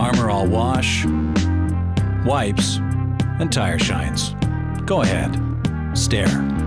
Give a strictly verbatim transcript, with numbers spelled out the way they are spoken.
Armor all wash, wipes, and tire shines. Go ahead, stare.